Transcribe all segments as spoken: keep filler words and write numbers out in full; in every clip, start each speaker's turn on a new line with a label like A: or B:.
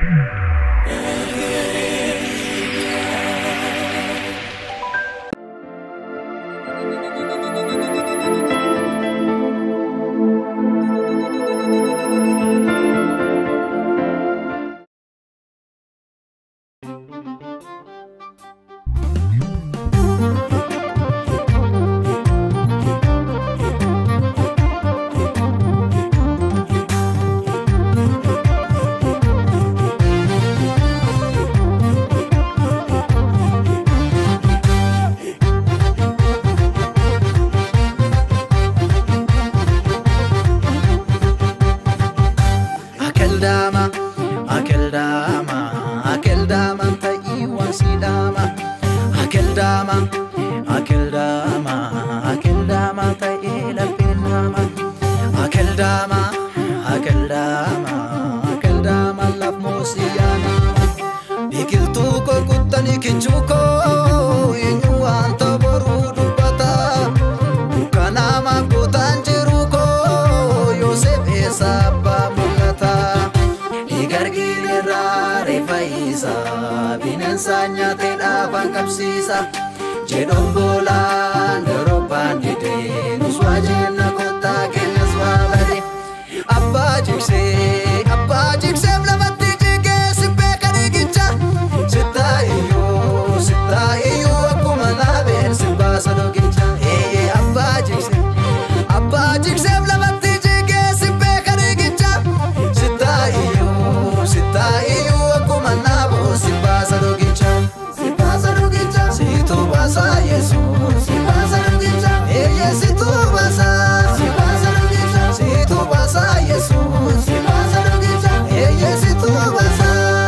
A: Binensanya tidak bangkap sisa jedong bolan geroban gede nuswajena kota kenya swabade abba jikse abba jikse mlamati jige sibeka digicha sita iyo sita iyo aku manaben sibasa dogicha eh abba jikse abba jikse mlamati jige sibeka digicha sita iyo sita iyo aku manabo sibasa dogicha sibasa dogicha situ basa yesus sibasa dogicha eh situ basa sibasa dogicha situ basa yesus sibasa dogicha eh situ basa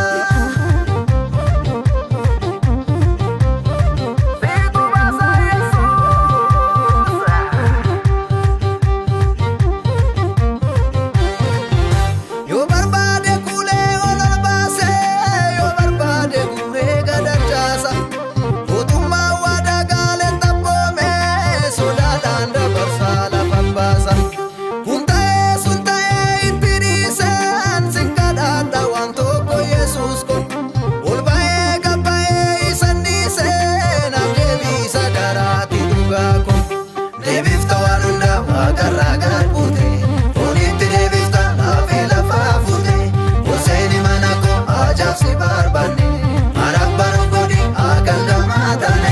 A: situ basa yesus yo barbade kule olol base yo barbade kule gadar jasa utuma wada gale tapome sodadan da barsala pambasa kuntae suntae itirisan singkada dawan toko yesus ko ulbae kapae isandisen amje bisa darati dugako devifta warunda magaragar pute oniti devifta nafela fafute Husseini manako ajab si barbane arab barugodi agal gamatane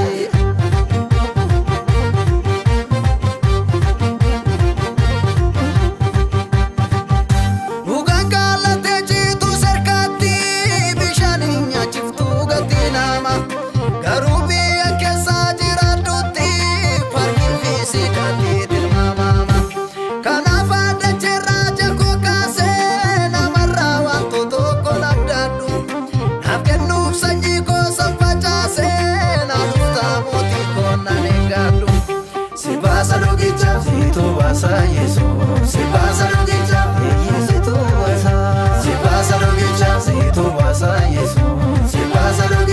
A: Bukan kala tejitu serkati bishaninya ciftu gati nama garubi yang kesa jiraduti parki visi gati dilma mama kana fada ceraja ko kase nama rawan tutu kolam dadu afkenu sanji ko sampacase na lufta moti ko nanengadu sibasa dogicha situ basa yesus sibasa dogicha situ basa sibasa dogicha situ basa yesus sibasa dogicha